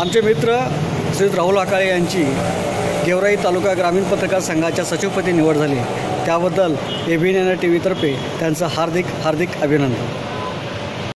आमचे मित्र श्री राहुल आकाळे यांची गेवराई तालुका ग्रामीण पत्रकार संघाच्या सचिवपदी निवड झाली. त्याबद्दल ABN TV तर्फे त्यांचं हार्दिक अभिनंदन.